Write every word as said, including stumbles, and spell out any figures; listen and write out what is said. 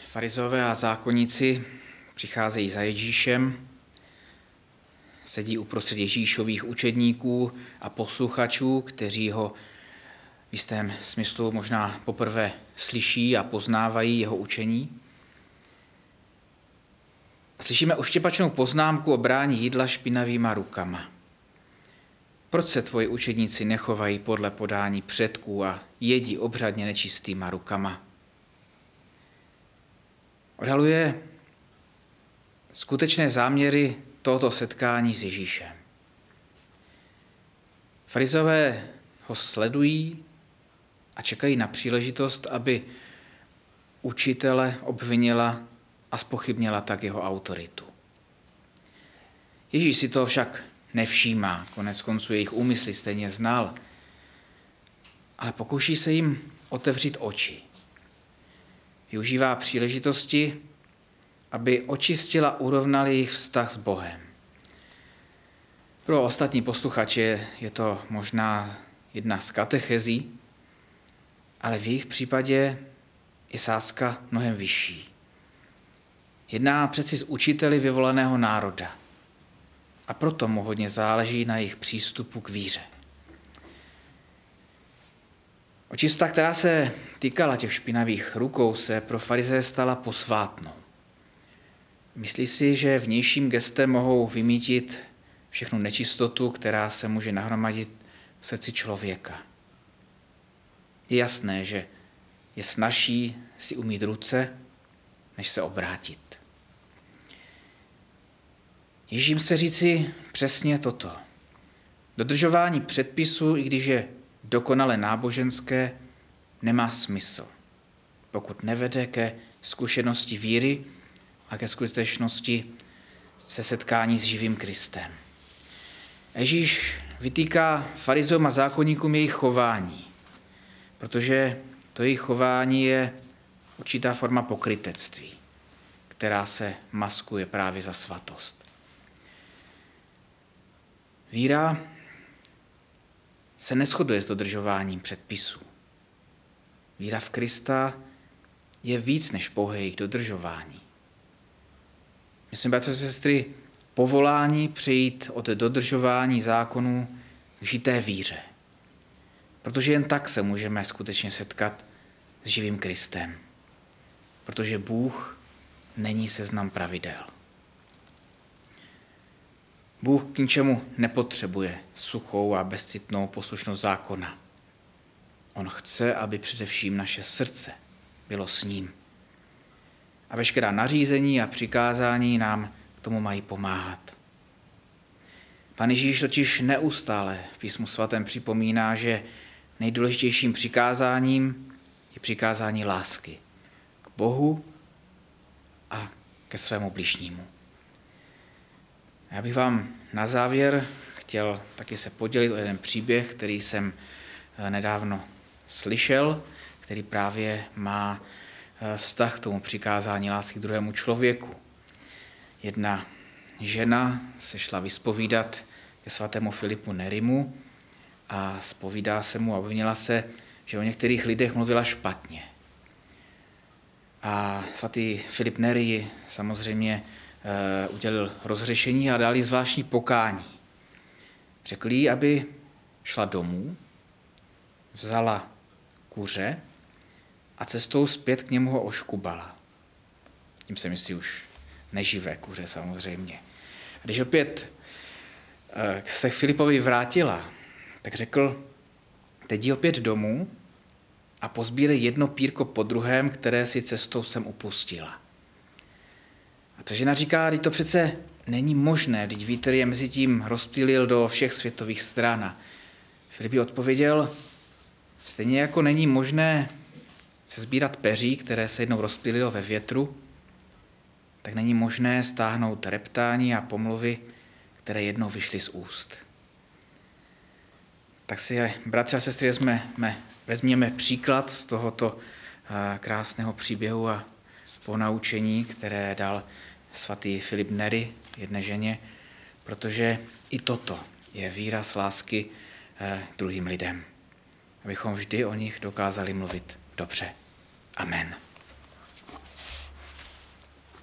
Farizové a zákonníci přicházejí za Ježíšem, sedí uprostřed Ježíšových učedníků a posluchačů, kteří ho v jistém smyslu možná poprvé slyší a poznávají jeho učení. Slyšíme oštěpačnou poznámku o brání jídla špinavýma rukama. Proč se tvoji učedníci nechovají podle podání předků a jedí obřadně nečistýma rukama? Odhaluje skutečné záměry tohoto setkání s Ježíšem. Farizové ho sledují a čekají na příležitost, aby učitele obvinila a zpochybnila tak jeho autoritu. Ježíš si toho však nevšímá, konec konců jejich úmysly stejně znal, ale pokouší se jim otevřít oči. Využívá příležitosti, aby očistila a urovnal jejich vztah s Bohem. Pro ostatní posluchače je to možná jedna z katechezí, ale v jejich případě je sázka mnohem vyšší. Jedná přeci s učiteli vyvoleného národa a proto mu hodně záleží na jejich přístupu k víře. Očista, která se týkala těch špinavých rukou, se pro farizeje stala posvátnou. Myslí si, že vnějším gestem mohou vymítit všechnu nečistotu, která se může nahromadit v srdci člověka. Je jasné, že je snazší si umýt ruce, než se obrátit. Ježíš chce říci přesně toto. Dodržování předpisů, i když je dokonale náboženské, nemá smysl, pokud nevede ke zkušenosti víry a ke skutečnosti se setkání s živým Kristem. Ježíš vytýká farizeům a zákonníkům jejich chování, protože to jejich chování je určitá forma pokrytectví, která se maskuje právě za svatost. Víra se neshoduje s dodržováním předpisů. Víra v Krista je víc než pouhé jejich dodržování. My jsme, bratři a sestry, povolání přejít od dodržování zákonů k žité víře. Protože jen tak se můžeme skutečně setkat s živým Kristem. Protože Bůh není seznam pravidel. Bůh k ničemu nepotřebuje suchou a bezcitnou poslušnost zákona. On chce, aby především naše srdce bylo s ním. A veškerá nařízení a přikázání nám k tomu mají pomáhat. Pan Ježíš totiž neustále v Písmu svatém připomíná, že nejdůležitějším přikázáním je přikázání lásky k Bohu a ke svému bližnímu. Já bych vám na závěr chtěl taky se podělit o jeden příběh, který jsem nedávno slyšel, který právě má vztah k tomu přikázání lásky k druhému člověku. Jedna žena se šla vyspovídat ke svatému Filipu Nerimu a zpovídá se mu a obvinila se, že o některých lidech mluvila špatně. A svatý Filip Neri samozřejmě uh, udělil rozhřešení a dal jí zvláštní pokání. Řekl jí, aby šla domů, vzala kuře a cestou zpět k němu ho oškubala. Tím se myslí už neživé kuře samozřejmě. A když opět uh, se Filipovi vrátila, tak řekl, teď jdi opět domů a pozbírej jedno pírko po druhém, které si cestou sem upustila. A ta žena říká, že to přece není možné, vždyť vítr je mezi tím rozptýlil do všech světových stran. A Filip jí odpověděl, stejně jako není možné se sbírat peří, které se jednou rozptýlilo ve větru, tak není možné stáhnout reptání a pomluvy, které jednou vyšly z úst. Tak si, bratři a sestry, jsme, vezměme příklad z tohoto krásného příběhu a ponaučení, které dal svatý Filip Neri jedné ženě, protože i toto je výraz lásky k druhým lidem. Abychom vždy o nich dokázali mluvit dobře. Amen.